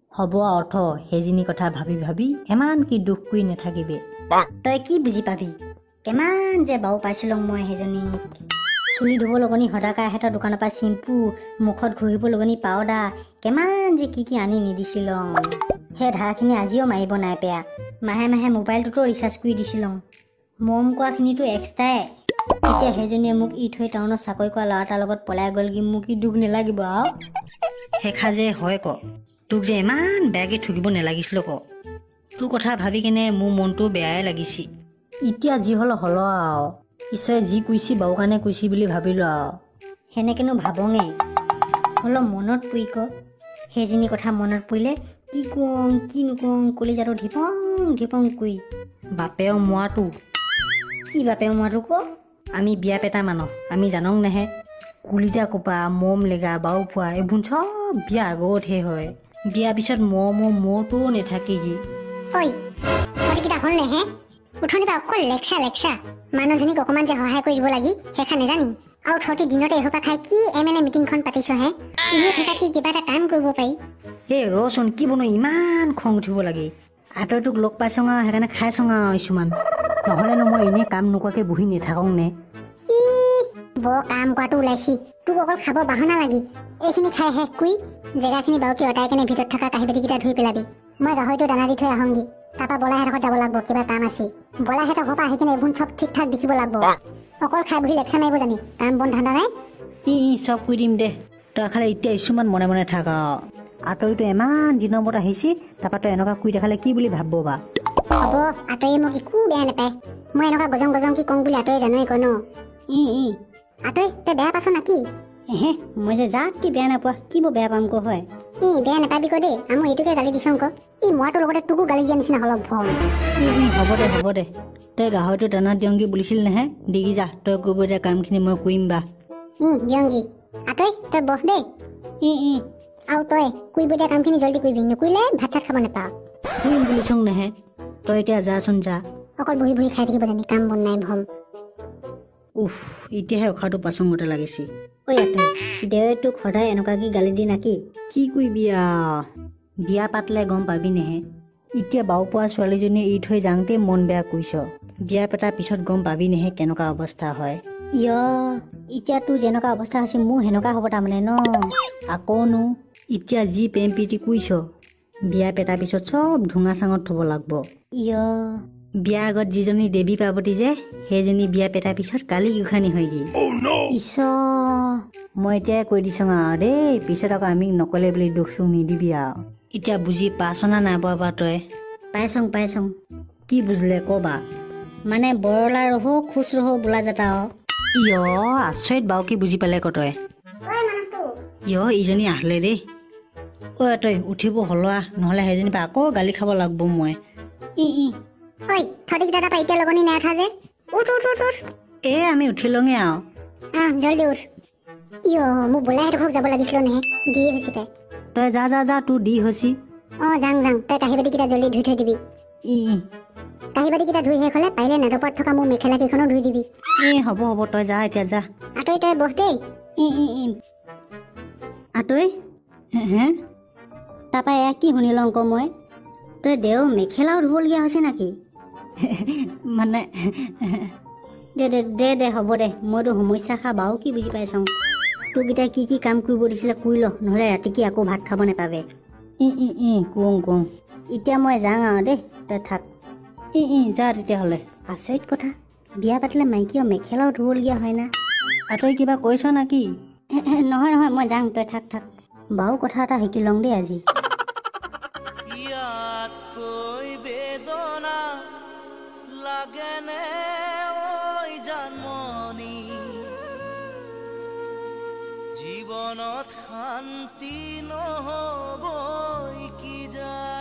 হব অৰ্থ সেইজনী কথা ভাবি ভাবি এমান কি দুখ কৰি নাথাকিবি তই কি বুজি পাবি কিমান যে বাও পাইছিলো মই সেইজনীক চুলি ধুব লগনি সদাকা এহেঁতৰ দোকানৰ পৰা চিম্পু মুখত ঘঁহিব লগনি পাউডাৰ কিমান যে কি আনি নিদিছিলো সেই ধাৰখিনি আজিও মাৰিব নাই পেয়া মাহে মাহে মোবাইলটোতো ৰিচাৰ্জ কৰি দিছিলো মৰম কৰাখিনিতো এক্সট্ৰাই এতিয়া সেইজনীয়ে মোক ই থৈ টাউনত চাকৰি কৰা ল'ৰা এটাৰ লগত পলাই গ'লগি মোক কি দুখ নালাগিব আৰু সেইখা যে হয় ক তোক যে ইমান বেয়াকৈ ঠগিব নালাগিছিল ক তোৰ কথা ভাবি কেনে মোৰ মনটো বেয়াই লাগিছে এতিয়া যি হ'ল হ'ল আৰু ঈশ্বৰে যি কৈছি বাও কাৰণে কৈছি বুলি ভাবিলোঁ আৰু সেনেকেনো ভাবঙে অলপ মনত পৰি ক সেইজনী কথা মনত পৰিলে কি কওঁ কি নকওঁ কলিজাটো ধিপং ধিপং কৰি বাপেও মোৱাটো কি বাপেও মোৱাটো ক আমি বিয়া পেটা মানুহ আমি জানং নাহে কলিজা কোপা মম লেগা বাও পোৱা এইবোৰ চব বিয়া আগতহে হয় বিয়া পিছত মোৰটো নাথাকেগি ঐ তহঁতিকেইটা হ'ল নেহে উঠনি পৰা অকল লেকচা মানুহজনীক অকণমান যে সহায় কৰি দিব লাগি সেইখন নেজানি আৰু তহঁতি দিনতে এসোপা খাই কি MLA মিটিংখন পাতিছ হে এনেই থকাত কি কিবা এটা কাম কৰিব পাৰি এই ৰচোন কি বনো ইমান খং উঠিব লাগে আঁতৰে তোক লগ পাইছং আৰু সেইকাৰণে খাইছং আৰু কিছুমান নহ'লেনো মই এনেই কাম নোকোৱাকৈ বহি নাথাকোঁ নে বৰ কাম কৰাটো ওলাইছি তোক অকল খাব বাহনা লাগি এইখিনি খাই শেষ কৰি জেগাখিনি বাৰুকে অঁতাই কেনে ভিতৰত থকা কাঁহী বাতিকেইটা ধুই পেলাবি মই গাহৰিটো দানা দি থৈ আহোঁগি তাৰপৰা বলাহেঁতক যাব লাগিব কিবা কাম আছে বলাহেঁতক ঘৰৰ পৰা আহি কেনে এইবোৰ চব ঠিক ঠাক দেখিব লাগিব অকল খাই বহি লেকচাৰ মাৰিব জানি কাম বন ধান্দা নাই চব কৰি দিম দে তই খালি এতিয়া কিছুমান মনে মনে থাক আঁতৰিতো ইমান দিনৰ মূৰত আহিছি তাৰপৰা তই এনেকুৱা কৰি দেখালে কি বুলি ভাবিব বা হ'ব আঁতৰি মোক একো বেয়া নাপায় মই এনেকুৱা গজং কি কওঁ বুলি আঁতৰি জানোৱেই কয় ন আঁতৰি তই বেয়া পাইছ না কি মই যে যাক কি বেয়া নাপোৱা কি বৰ বেয়া পাম ক হয় বেয়া নাপাবি ক দেই মই এইটোকে গালি দিছোঁ ক মইটোৰ লগতে তোকো গালি দিয়া নিচিনা হ'ল ভম হ'ব দে তই গাহৰিটো দানা দিয়ংগি বুলিছিল নহয় দিগি যা তই কৰিব দিয়া কামখিনি মই কৰিম বা দিয়ংগি আঁতৰি তই বহ দেই আৰু তই কৰিব দিয়া কামখিনি জলদি কৰিবি নকৰিলে ভাত চাত খাব নাপাওঁ কৰিম বুলিছং নহয় তই এতিয়া যাচোন যা অকল বহি বহি খাই থাকিব জানি কাম বন নাই ভম এতিয়াহে উশাহটো পাচংগতে লাগিছে ঐ আঁতৰি দেৱে তোক সদায় এনেকুৱাকে গালি দি নাকি কি কৰিবি বিয়া পাতলে গম পাবি নেহে এতিয়া বাও পোৱা ছোৱালীজনীয়ে এৰি থৈ যাওঁতে মন বেয়া কৰিছ বিয়া পেটাৰ পিছত গম পাবি নেহে কেনেকুৱা অৱস্থা হয় এতিয়া তোৰ যেনেকুৱা অৱস্থা হৈছে মোৰ সেনেকুৱা হ'ব তাৰমানে ন আকৌনো এতিয়া যি প্ৰেম প্ৰীতি কৰিছ বিয়া পেটাৰ পিছত চব ধুঙা চাঙত থ'ব লাগিব বিয়া আগত যিজনী দেৱী পাৰ্বতী যে সেইজনী বিয়া পেটাৰ পিছত কালি গোসানী হয়গি মই এতিয়াই কৈ দিছোঁ আৰু দেই পিছত আকৌ আমি নকলে বুলি দুখ চুখ নিদিবি আৰু এতিয়া বুজি পাইছনা নাই পোৱা তই পাইছং কি বুজিলে কবা মানে বৰলা ৰহো খোজ ৰহো বোলা যাতা আচৰিত বাৰু কি বুজি পালে ক তই ইজনী আহিলে দেই তই উঠিব হলোৱা নহ'লে সেইজনী পৰা আকৌ গালি খাব লাগিব মই আমি উঠিলঙে আৰু জলদি উঠ মোক বোলাহেঁতক যাব লাগিছিল নহয় দিয়ে হৈছে পাই তই যা তোৰ দি হৈছি যাং তই কাঁহী বাতিকেইটা জলদি ধুই থৈ দিবি কাঁহী বাতিকেইটা ধুই শেষ হ'লে পাৰিলে নাদপাত থকা মোৰ মেখেলা কেইখনো ধুই দিবি হ'ব তই যা এতিয়া যা আঁতৰি তই বহ দেই আঁতৰি তাৰপৰা এয়া কি শুনিলওঁ আকৌ মই তই দেও মেখেলাও ধুবলগীয়া হৈছে নেকি মানে দে হ'ব দে মইতো সমস্যা খা বাৰু কি বুজি পাইছোঁ তোক এতিয়া কি কাম কৰিব দিছিলে কৰি ল নহ'লে ৰাতি কি আকৌ ভাত খাব নাপাবে কওঁ এতিয়া মই যাওঁ আৰু দেই তই থাক যা তেতিয়াহ'লে আচৰিত কথা বিয়া পাতিলে মাইকীও মেখেলাও ধুবলগীয়া হয় না তই কিবা কৈছ নেকি নহয় মই যাওঁ তই থাক বাৰু কথা এটা শিকি লওঁ দেই আজি জীৱনত শান্তি নহ'বই কি যায়